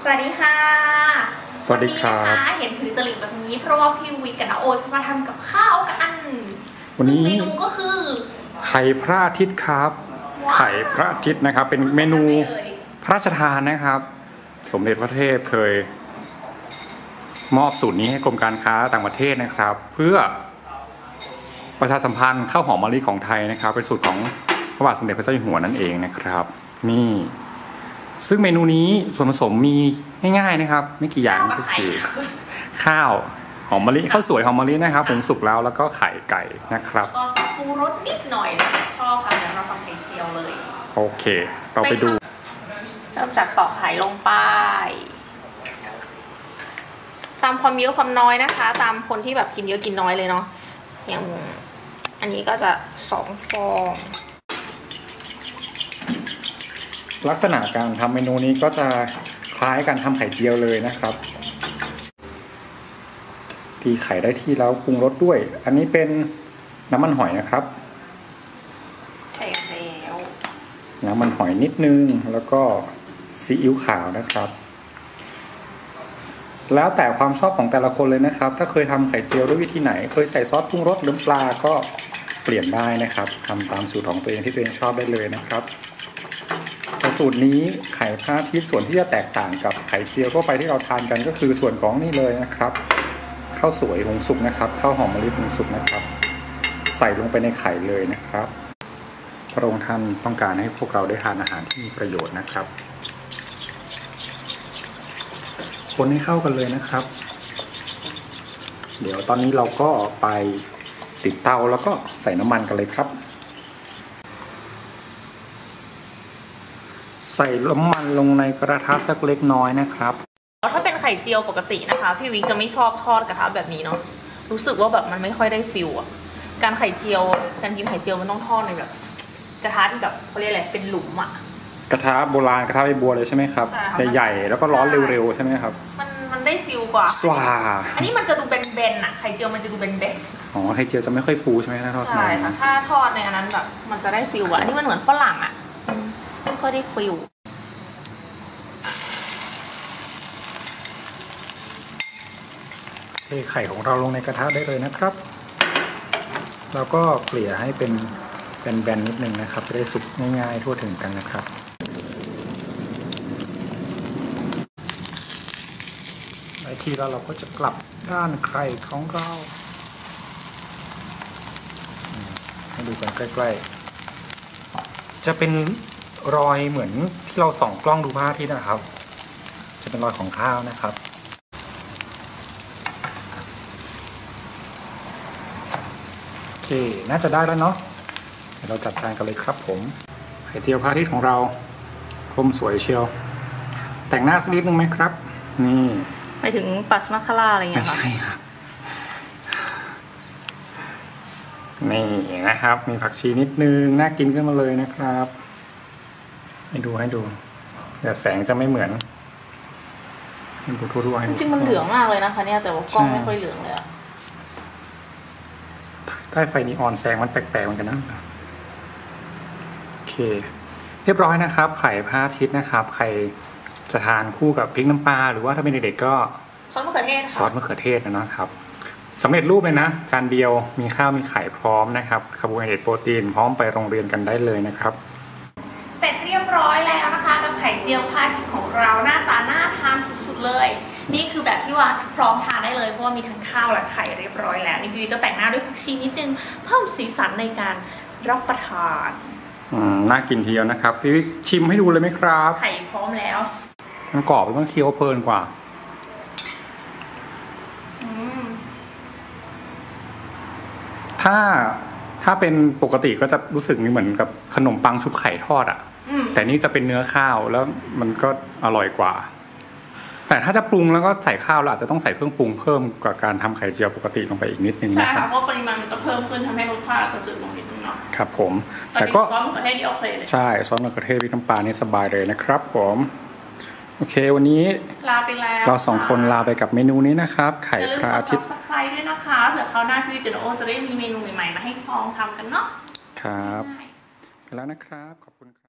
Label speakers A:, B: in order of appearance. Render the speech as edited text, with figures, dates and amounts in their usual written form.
A: วัสดีค่ะ
B: สวัสดีครับ
A: วันนี้นะคะเห็นถือตะหลิวแบบนี้เพราะว่าพี่วิกกับน้าโอจะมาทำกับข้าวกัน
B: วันนี้
A: เมนูก็คือ
B: ไข่พระอาทิตย์ครับไข่พระอาทิตย์นะครับเป็นเมนูพระราชทานนะครับสมเด็จพระเทพเคยมอบสูตรนี้ให้กรมการค้าต่างประเทศนะครับเพื่อประชาสัมพันธ์ข้าวหอมมะลิของไทยนะครับเป็นสูตรของพระบาทสมเด็จพระเจ้าอยู่หัวนั่นเองนะครับนี่ซึ่งเมนูนี้ส่วนผสมมีง่ายๆนะครับไม่กี่อย่างก็คือข้าวหอมมะลิข้าวสวยหอมมะลินะครับผงสุกแล้วก็ไข่ไก่นะครับ
A: ก็ปรุงรสนิดหน่อยนะชอบค่ะเดี๋ยวเราทำไข่เจียวเลย
B: โอเคเราไปดู
A: เริ่มจากตอกไข่ลงไปตามความเยอะความน้อยนะคะตามคนที่แบบกินเยอะกินน้อยเลยเนาะอย่างอันนี้ก็จะ2 ฟอง
B: ลักษณะการทำเมนูนี้ก็จะคล้ายการทำไข่เจียวเลยนะครับตีไข่ได้ที่แล้วปรุงรสด้วยอันนี้เป็นน้ำมันหอยนะครับ
A: ใช่แล้ว
B: น้ำมันหอยนิดนึงแล้วก็ซีอิ๊วขาวนะครับแล้วแต่ความชอบของแต่ละคนเลยนะครับถ้าเคยทำไข่เจียวด้วยวิธีไหนเคยใส่ซอสปรุงรสหรือปลาก็เปลี่ยนได้นะครับทำตามสูตรของตัวเองที่ตัวเองชอบได้เลยนะครับแต่สูตรนี้ไข่พระอาทิตย์ส่วนที่จะแตกต่างกับไข่เจียวทั่วไปที่เราทานกันก็คือส่วนของนี่เลยนะครับข้าวสวยหุงสุกนะครับข้าวหอมมะลิหุงสุกนะครับใส่ลงไปในไข่เลยนะครับพระองค์ท่านต้องการให้พวกเราได้ทานอาหารที่มีประโยชน์นะครับคนให้เข้ากันเลยนะครับเดี๋ยวตอนนี้เราก็ไปติดเตาแล้วก็ใส่น้ำมันกันเลยครับใส่น้ำมันลงในกระทะสักเล็กน้อยนะครับ
A: ถ้าเป็นไข่เจียวปกตินะคะพี่วิกจะไม่ชอบทอดกระทะแบบนี้เนาะรู้สึกว่าแบบมันไม่ค่อยได้ฟิลอะการไข่เจียวการกินไข่เจียวมันต้องทอดในแบบกระทะที่แบบเขาเรียกอะไรเป็นหลุมอะ
B: กระทะโบราณกระทะใบบัวเลยใช่ไหมครับใหญ่ๆแล้วก็ร้อนเร็วๆใช่ไหมครับ
A: มันได้ฟิลกว่า
B: สว่า
A: อันนี้มันจะดูเบนๆอะไข่เจียวมันจะดูเบน
B: ๆอ๋อไข่เจียวจะไม่ค่อยฟูใช่ไหมถ้าทอด
A: ใช่ค่ะถ้าทอดในอันนั้นแบบมันจะได้ฟิลอะอันนี้มันเหมือนฝรั่งอะไม่ค่อยได้ฟิล
B: เทไข่ของเราลงในกระทะได้เลยนะครับแล้วก็เกลี่ยให้เป็นแบนๆนิดนึงนะครับจะได้สุกง่ายๆทั่วถึงกันนะครับในทีแล้วเราก็จะกลับด้านไข่ของเราให้ดูกันใกล้ๆจะเป็นรอยเหมือนที่เราส่องกล้องดูพระอาทิตย์นะครับจะเป็นรอยของข้าวนะครับโอเคน่าจะได้แล้วเนาะเดี๋ยวเราจัดจานกันเลยครับผมไข่เจียวพระอาทิตย์ของเราคมสวยเชียวแต่งหน้าสักนิดนึงไหมครับนี่
A: ไปถึงปัสมาคาร่าอะไรเงี้ยค่ะ
B: ไม่ใช่ครับนี่นะครับมีผักชีนิดนึงน่ากินขึ้นมาเลยนะครับให้ดูแต่แสงจะไม่เหมือนดูทั่วๆให้
A: จริงมันเหลืองมากเลยนะคะเนี่ยแต่ว่ากล้องไม่ค่อยเหลืองเลยอะ
B: ได้ไฟนีออนแสงมันแปลกๆเหมือนกันนะโอเคเรียบร้อยนะครับไข่พระอาทิตย์นะครับใครจะทานคู่กับพริกน้ำปลาหรือว่าถ้าเป็นเด็กๆก็
A: ซอสมะเขือเทศ
B: ซอสมะเขือเทศนะครับสำเร็จรูปเลยนะจานเดียวมีข้าวมีไข่พร้อมนะครับคาร์โบไฮเดรตโปรตีนพร้อมไปโรงเรียนกันได้เลยนะครับ
A: เสร็จเรียบร้อยแล้วนะคะกับไข่เจียวพระอาทิตย์ของเราหน้าตาน่าทานสุดๆเลยนี่คือแบบที่ว่าพร้อมทานได้เลยเพราะว่ามีทั้งข้าวและไข่เรียบร้อยแล้วนี่พี่ก็แต่งหน้าด้วยผักชีนิดนึงเพิ่มสีสันในการรับประทาน
B: น่ากินทีเดียวนะครับพี่ชิมให้ดูเลยไหมครับ
A: ไข่พร้อมแล้ว
B: มันกรอบแล้วมันเคี้ยวเพลินกว่าถ้าเป็นปกติก็จะรู้สึกเหมือนกับขนมปังชุบไข่ทอดอ่ะแต่นี่จะเป็นเนื้อข้าวแล้วมันก็อร่อยกว่าแต่ถ้าจะปรุงแล้วก็ใส่ข้าวเราอาจจะต้องใส่เครื่องปรุงเพิ่มกว่าการทำไข่เจียวปกติลงไปอีกนิดนึงนะครับ
A: ใช่ค่ะเพราะปริมาณมันจะเพิ่มขึ้นทำให้รสชาติจืดลงนิดนึงเนาะ
B: ครับผมแต่ก็
A: ซอสมะเขือเทศนี่โอเคเลย
B: ใช่ซอสมะเขือเทศพริกน้ำปลานี่สบายเลยนะครับผมโอเควันนี้
A: ลาไปแล้ว
B: เรา2 คนลาไปกับเมนูนี้นะครับไข่พระอาทิตย์
A: อย่าลืมกด Subscribe ด้วยนะคะเผื่อคราวหน้าพี่จะได้มีเมนูใหม่ๆมาให้ลองทำกันเนาะ
B: ครับไปแล้วนะครับ